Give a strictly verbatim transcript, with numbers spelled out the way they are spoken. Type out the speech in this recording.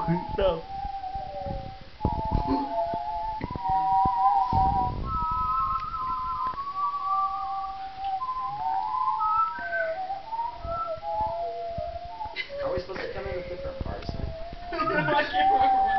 No. Are we supposed to come in with different parts? I can't remember.